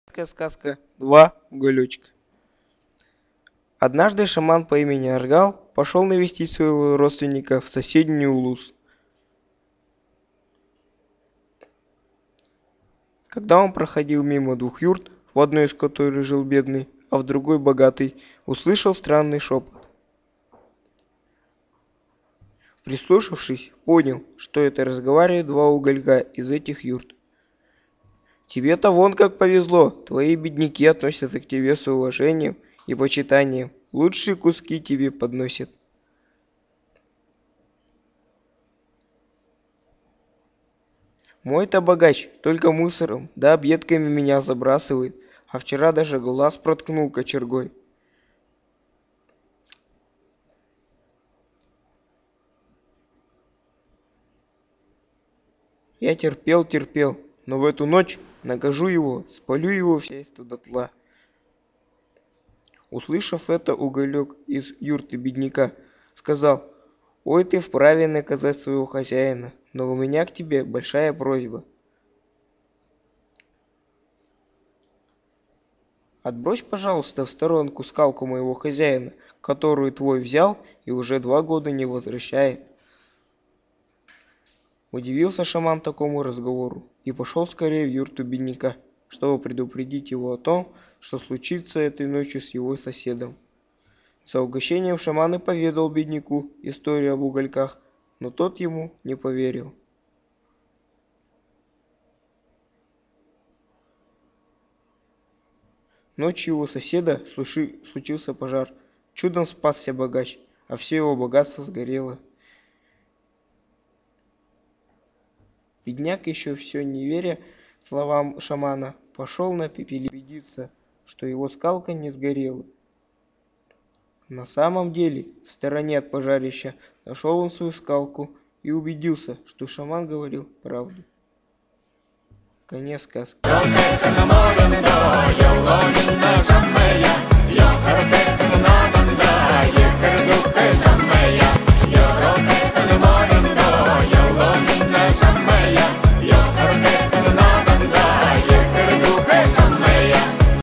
Сказка «Два уголечка». Однажды шаман по имени Аргал пошел навестить своего родственника в соседний улус. Когда он проходил мимо двух юрт, в одной из которых жил бедный, а в другой богатый, услышал странный шепот. Прислушавшись, понял, что это разговаривают два уголька из этих юрт. «Тебе-то вон как повезло, твои бедняки относятся к тебе с уважением и почитанием, лучшие куски тебе подносят». «Мой-то богач только мусором да объедками меня забрасывает, а вчера даже глаз проткнул кочергой». Я терпел, но в эту ночь накажу его, спалю его в хозяйство дотла. Услышав это, уголек из юрты бедняка сказал: «Ой, ты вправе наказать своего хозяина, но у меня к тебе большая просьба. Отбрось, пожалуйста, в сторонку скалку моего хозяина, которую твой взял и уже 2 года не возвращает». Удивился шаман такому разговору и пошел скорее в юрту бедняка, чтобы предупредить его о том, что случится этой ночью с его соседом. За угощением шаман и поведал бедняку историю об угольках, но тот ему не поверил. Ночью у его соседа случился пожар. Чудом спасся богач, а все его богатство сгорело. Бедняк, еще все не веря словам шамана, пошел на пепель убедиться, что его скалка не сгорела. На самом деле, в стороне от пожарища нашел он свою скалку и убедился, что шаман говорил правду. Конец сказки.